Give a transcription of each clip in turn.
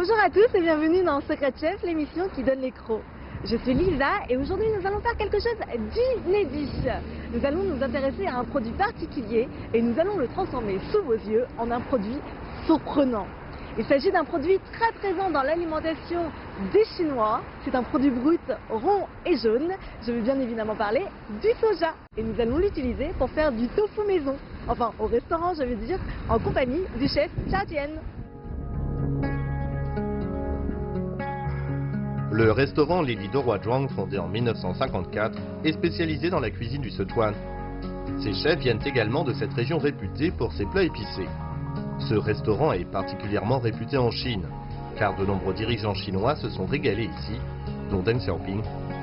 Bonjour à tous et bienvenue dans Secret Chef, l'émission qui donne les crocs. Je suis Lisa et aujourd'hui nous allons faire quelque chose d'inédit. Nous allons nous intéresser à un produit particulier et nous allons le transformer sous vos yeux en un produit surprenant. Il s'agit d'un produit très présent dans l'alimentation des Chinois. C'est un produit brut, rond et jaune. Je veux bien évidemment parler du soja. Et nous allons l'utiliser pour faire du tofu maison. Enfin, au restaurant, je veux dire, en compagnie du chef Xia Jian. Le restaurant Lili Doruozhuang, fondé en 1954, est spécialisé dans la cuisine du Sichuan. Ses chefs viennent également de cette région réputée pour ses plats épicés. Ce restaurant est particulièrement réputé en Chine, car de nombreux dirigeants chinois se sont régalés ici, dont Deng Xiaoping.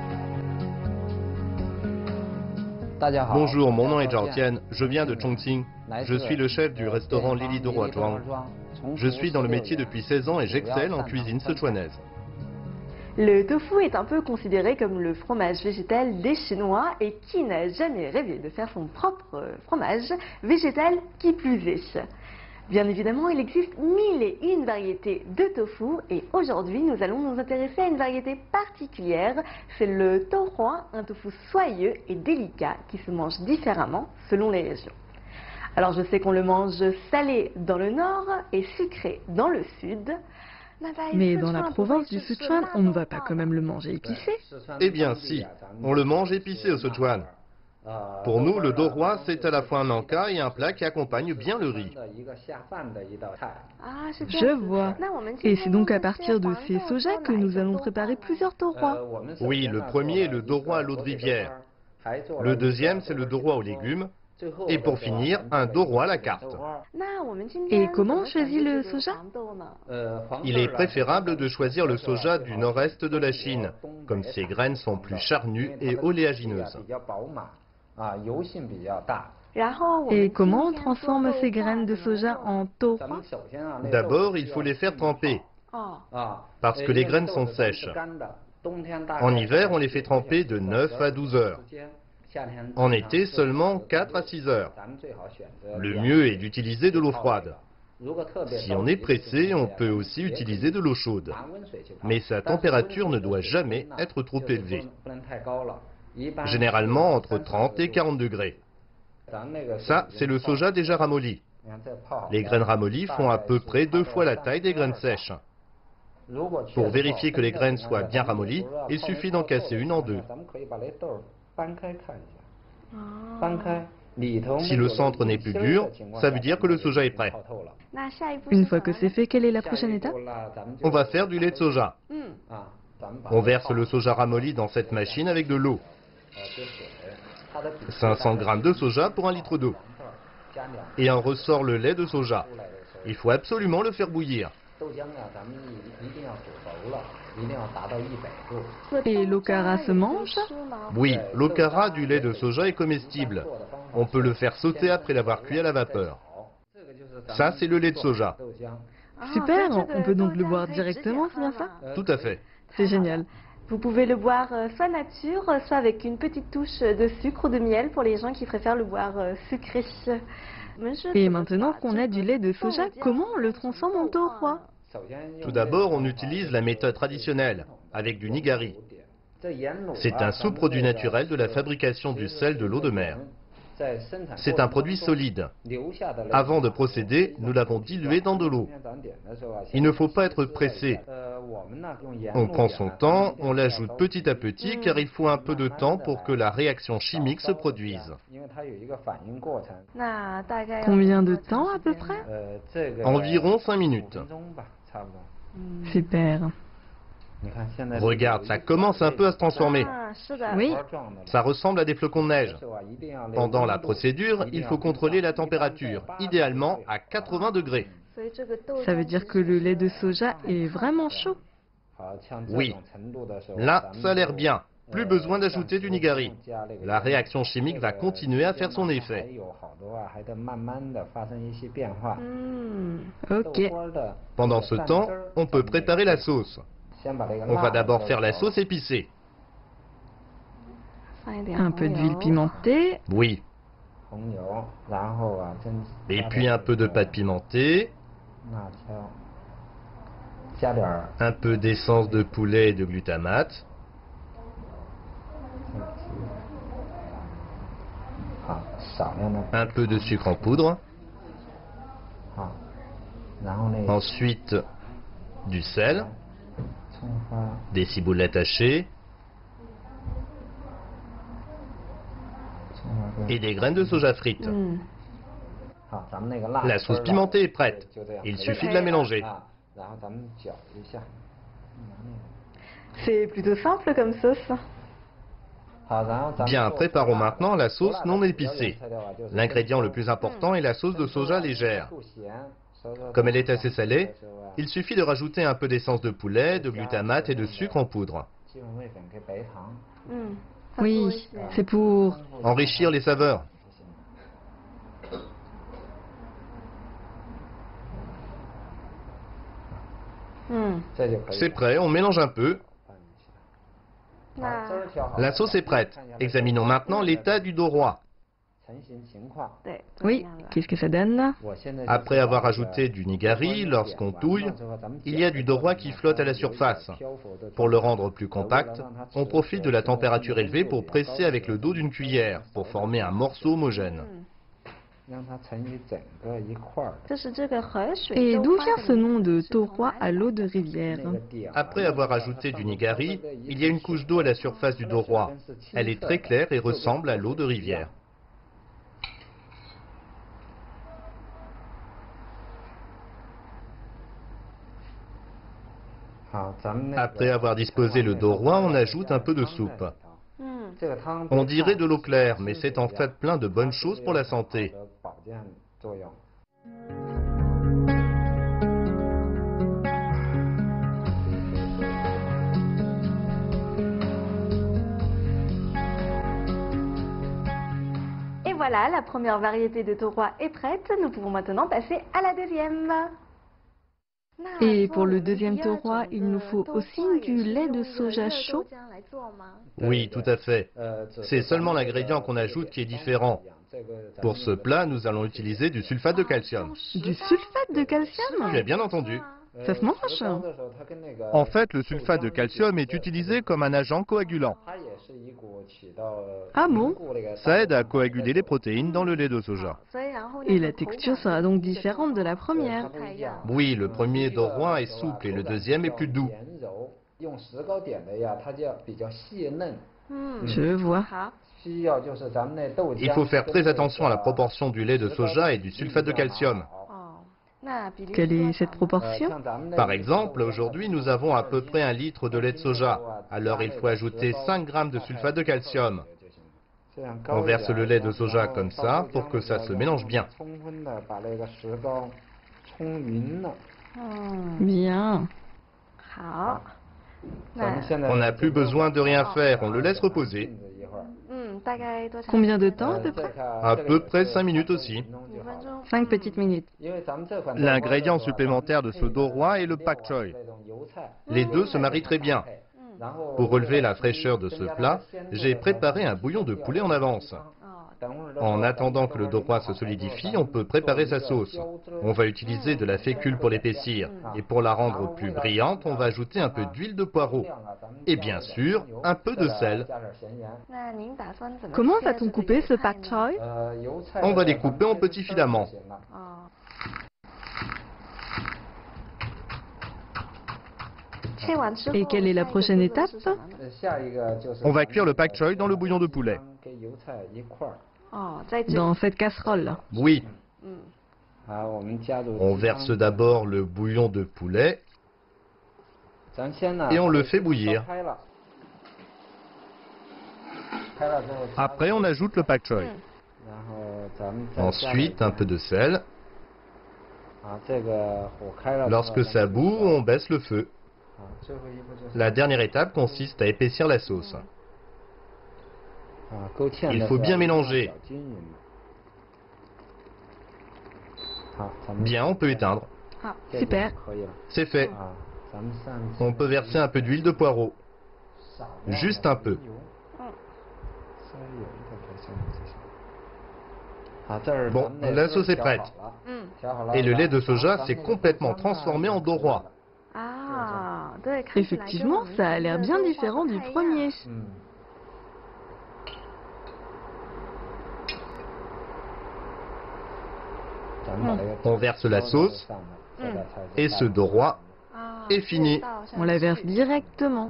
Bonjour, mon nom est Zhao Tian, je viens de Chongqing. Je suis le chef du restaurant Lili Doruozhuang. Je suis dans le métier depuis 16 ans et j'excelle en cuisine sichuanaise. Le tofu est un peu considéré comme le fromage végétal des Chinois et qui n'a jamais rêvé de faire son propre fromage végétal qui plus est. Bien évidemment, il existe 1001 variétés de tofu et aujourd'hui, nous allons nous intéresser à une variété particulière. C'est le tohuan, un tofu soyeux et délicat qui se mange différemment selon les régions. Alors, je sais qu'on le mange salé dans le nord et sucré dans le sud. Mais dans la province du Sichuan, on ne va pas quand même le manger épicé. Eh bien si, on le mange épicé au Sichuan. Pour nous, le doroi, c'est à la fois un encas et un plat qui accompagne bien le riz. Je vois. Et c'est donc à partir de ces sojas que nous allons préparer plusieurs toruas. Oui, le premier est le doroi à l'eau de rivière. Le deuxième, c'est le doroi aux légumes. Et pour finir, un doroi à la carte. Et comment on choisit le soja? Il est préférable de choisir le soja du nord-est de la Chine, comme ses graines sont plus charnues et oléagineuses. Et comment on transforme ces graines de soja en toruas? D'abord, il faut les faire tremper, parce que les graines sont sèches. En hiver, on les fait tremper de 9 à 12 heures. En été, seulement 4 à 6 heures. Le mieux est d'utiliser de l'eau froide. Si on est pressé, on peut aussi utiliser de l'eau chaude. Mais sa température ne doit jamais être trop élevée. Généralement entre 30 et 40 degrés. Ça, c'est le soja déjà ramolli. Les graines ramollies font à peu près 2 fois la taille des graines sèches. Pour vérifier que les graines soient bien ramollies, il suffit d'en casser une en deux. Si le centre n'est plus dur, ça veut dire que le soja est prêt. Une fois que c'est fait, quelle est la prochaine étape? On va faire du lait de soja. On verse le soja ramolli dans cette machine avec de l'eau. 500 g de soja pour 1 litre d'eau. Et on ressort le lait de soja. Il faut absolument le faire bouillir. Et l'okara se mange? Oui, l'okara du lait de soja est comestible. On peut le faire sauter après l'avoir cuit à la vapeur. Ça, c'est le lait de soja. Super, on peut donc le boire directement, c'est bien ça? Tout à fait. C'est génial. Vous pouvez le boire soit nature, soit avec une petite touche de sucre ou de miel pour les gens qui préfèrent le boire sucré. Et maintenant qu'on a du lait de soja, comment on le transforme en toruas? Tout d'abord, on utilise la méthode traditionnelle, avec du nigari. C'est un sous-produit naturel de la fabrication du sel de l'eau de mer. C'est un produit solide. Avant de procéder, nous l'avons dilué dans de l'eau. Il ne faut pas être pressé. On prend son temps, on l'ajoute petit à petit car il faut un peu de temps pour que la réaction chimique se produise. Combien de temps à peu près? Environ 5 minutes. Super. Regarde, ça commence un peu à se transformer. Oui. Ça ressemble à des flocons de neige. Pendant la procédure, il faut contrôler la température, idéalement à 80 degrés. Ça veut dire que le lait de soja est vraiment chaud? Oui. Là, ça a l'air bien. Plus besoin d'ajouter du nigari. La réaction chimique va continuer à faire son effet. Ok. Pendant ce temps, on peut préparer la sauce. On va d'abord faire la sauce épicée. Un peu d'huile pimentée. Oui. Et puis un peu de pâte pimentée. Un peu d'essence de poulet et de glutamate. Un peu de sucre en poudre. Ensuite, du sel, des ciboulettes hachées et des graines de soja frites. La sauce pimentée est prête. Il suffit de la mélanger. C'est plutôt simple comme sauce. Bien, préparons maintenant la sauce non épicée. L'ingrédient le plus important est la sauce de soja légère. Comme elle est assez salée, il suffit de rajouter un peu d'essence de poulet, de glutamate et de sucre en poudre. Oui, c'est pour... Enrichir les saveurs. C'est prêt, on mélange un peu. La sauce est prête. Examinons maintenant l'état du dos roi. Oui, qu'est-ce que ça donne? Après avoir ajouté du nigari, lorsqu'on touille, il y a du dos roi qui flotte à la surface. Pour le rendre plus compact, on profite de la température élevée pour presser avec le dos d'une cuillère, pour former un morceau homogène. Et d'où vient ce nom de taurois à l'eau de rivière? Après avoir ajouté du nigari, il y a une couche d'eau à la surface du dos roi. Elle est très claire et ressemble à l'eau de rivière. Après avoir disposé le dos roi, on ajoute un peu de soupe. On dirait de l'eau claire, mais c'est en fait plein de bonnes choses pour la santé. Et voilà, la première variété de taurois est prête. Nous pouvons maintenant passer à la deuxième. Et pour le deuxième taurois, il nous faut aussi du lait de soja chaud. Oui, tout à fait. C'est seulement l'ingrédient qu'on ajoute qui est différent. Pour ce plat, nous allons utiliser du sulfate de calcium. Du sulfate de calcium? Tu as bien entendu. Ça se mange? En fait, le sulfate de calcium est utilisé comme un agent coagulant. Ah bon? Ça aide à coaguler les protéines dans le lait de soja. Et la texture sera donc différente de la première. Oui, le premier dos roi est souple et le deuxième est plus doux. Je vois. Il faut faire très attention à la proportion du lait de soja et du sulfate de calcium. Quelle est cette proportion? Par exemple, aujourd'hui, nous avons à peu près 1 litre de lait de soja. Alors, il faut ajouter 5 grammes de sulfate de calcium. On verse le lait de soja comme ça pour que ça se mélange bien. Bien. On n'a plus besoin de rien faire, on le laisse reposer. Combien de temps à peu près? À peu près 5 minutes aussi. 5 petites minutes. L'ingrédient supplémentaire de ce dos roi est le pak choy. Les deux se marient très bien. Pour relever la fraîcheur de ce plat, j'ai préparé un bouillon de poulet en avance. En attendant que le dos roi se solidifie, on peut préparer sa sauce. On va utiliser de la fécule pour l'épaissir. Et pour la rendre plus brillante, on va ajouter un peu d'huile de poireau. Et bien sûr, un peu de sel. Comment va-t-on couper ce pak choy? On va les couper en petits filaments. Et quelle est la prochaine étape? On va cuire le pak choy dans le bouillon de poulet. Dans cette casserole. Oui. On verse d'abord le bouillon de poulet et on le fait bouillir. Après, on ajoute le pak choy. Ensuite, un peu de sel. Lorsque ça bout, on baisse le feu. La dernière étape consiste à épaissir la sauce. Il faut bien mélanger. Bien, on peut éteindre. Super. C'est fait. On peut verser un peu d'huile de poireau. Juste un peu. Bon, la sauce est prête. Et le lait de soja s'est complètement transformé en dos roi. Effectivement, ça a l'air bien différent du premier. On verse la sauce et ce doroi est fini. On la verse directement.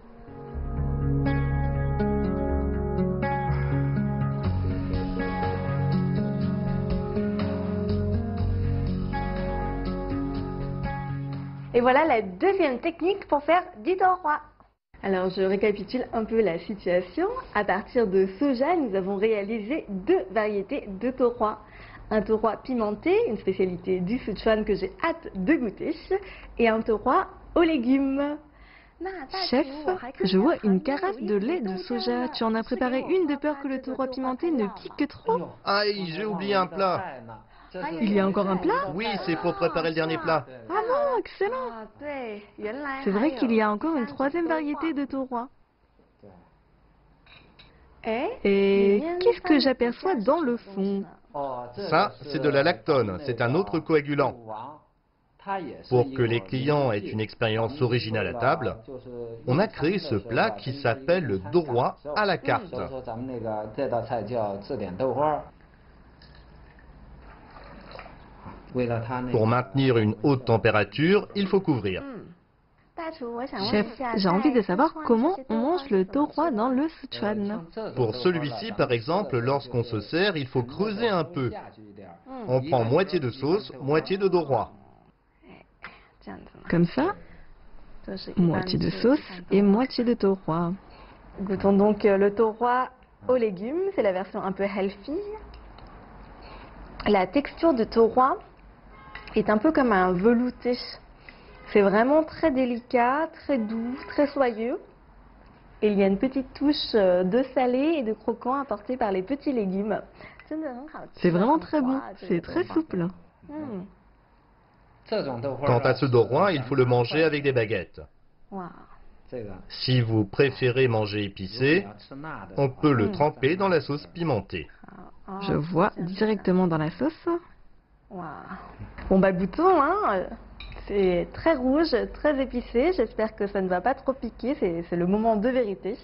Et voilà la deuxième technique pour faire du doroi. Alors je récapitule un peu la situation. À partir de soja, nous avons réalisé 2 variétés de doroi. Un doroi pimenté, une spécialité du Sichuan que j'ai hâte de goûter, et un doroi aux légumes. Chef, je vois une carafe de lait de soja. Tu en as préparé une de peur que le doroi pimenté ne pique trop? Aïe, j'ai oublié un plat. Il y a encore un plat? Oui, c'est pour préparer le dernier plat. Ah non, excellent! C'est vrai qu'il y a encore une 3e variété de doroi. Et qu'est-ce que j'aperçois dans le fond? Ça, c'est de la lactone, c'est un autre coagulant. Pour que les clients aient une expérience originale à table, on a créé ce plat qui s'appelle le doroi à la carte. Pour maintenir une haute température, il faut couvrir. Chef, j'ai envie de savoir comment on mange le doroi dans le Sichuan. Pour celui-ci, par exemple, lorsqu'on se sert, il faut creuser un peu. On prend moitié de sauce, moitié de doroi. Comme ça, moitié de sauce et moitié de doroi. Goûtons donc le doroi aux légumes, c'est la version un peu healthy. La texture de doroi est un peu comme un velouté. C'est vraiment très délicat, très doux, très soyeux. Et il y a une petite touche de salé et de croquant apportée par les petits légumes. C'est vraiment très bon, c'est très souple. Quant à ce doroi, il faut le manger avec des baguettes. Si vous préférez manger épicé, on peut le tremper dans la sauce pimentée. Je vois directement dans la sauce. Bon bah goûtons, hein. C'est très rouge, très épicé. J'espère que ça ne va pas trop piquer. C'est le moment de vérité.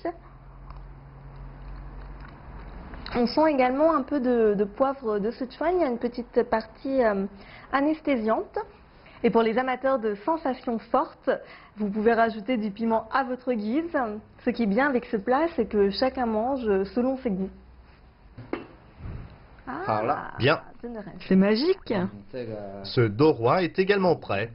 On sent également un peu de poivre de Sichuan. Il y a une petite partie anesthésiante. Et pour les amateurs de sensations fortes, vous pouvez rajouter du piment à votre guise. Ce qui est bien avec ce plat, c'est que chacun mange selon ses goûts. Bien. C'est magique. Ce doroi est également prêt.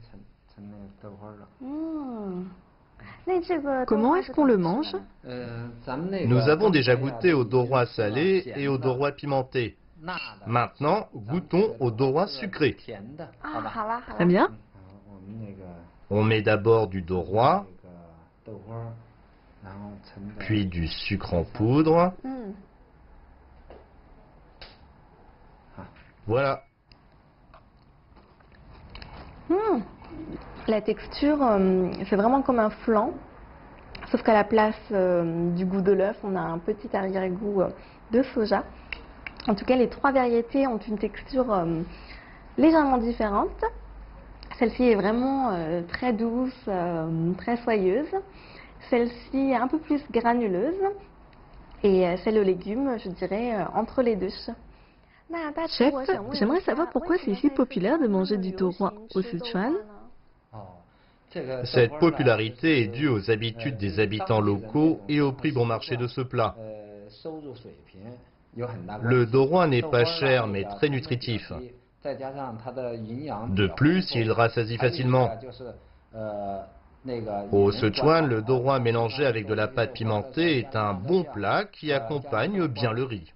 Comment est-ce qu'on le mange? Nous avons déjà goûté au doroi salé et au doroi pimenté. Maintenant, goûtons au doroi sucré. Très bien. On met d'abord du doroi, puis du sucre en poudre. Voilà. La texture, c'est vraiment comme un flan, sauf qu'à la place du goût de l'œuf, on a un petit arrière-goût de soja. En tout cas, les 3 variétés ont une texture légèrement différente. Celle-ci est vraiment très douce, très soyeuse. Celle-ci est un peu plus granuleuse. Et celle aux légumes, je dirais, entre les deux. Chef, j'aimerais savoir pourquoi c'est si populaire de manger du doroi au Sichuan. Cette popularité est due aux habitudes des habitants locaux et au prix bon marché de ce plat. Le doroi n'est pas cher mais très nutritif. De plus, il rassasie facilement. Au Sichuan, le doroi mélangé avec de la pâte pimentée est un bon plat qui accompagne bien le riz.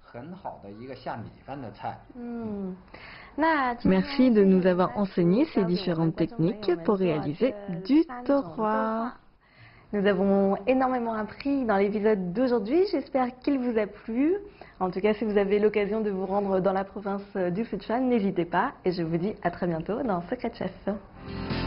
Merci de nous avoir enseigné ces différentes techniques pour réaliser du doroi. Nous avons énormément appris dans l'épisode d'aujourd'hui. J'espère qu'il vous a plu. En tout cas, si vous avez l'occasion de vous rendre dans la province du Sichuan, n'hésitez pas. Et je vous dis à très bientôt dans Secret Chef.